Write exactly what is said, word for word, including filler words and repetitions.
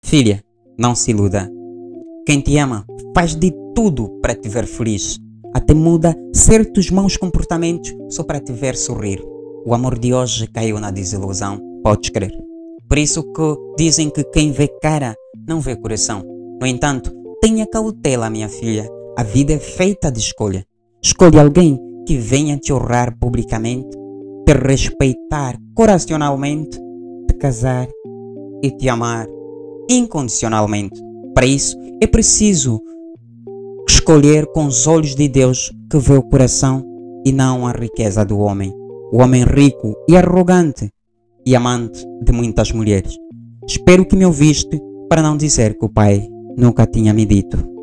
Filha, não se iluda. Quem te ama faz de tudo para te ver feliz. Até muda certos maus comportamentos só para te ver sorrir. O amor de hoje caiu na desilusão, podes crer. Por isso que dizem que quem vê cara não vê coração. No entanto, tenha cautela, minha filha. A vida é feita de escolha. Escolhe alguém que venha te honrar publicamente, te respeitar coracionalmente, te casar e te amar incondicionalmente. Para isso, é preciso escolher com os olhos de Deus que vê o coração e não a riqueza do homem. O homem rico e arrogante e amante de muitas mulheres. Espero que me ouviste para não dizer que o pai nunca tinha me dito.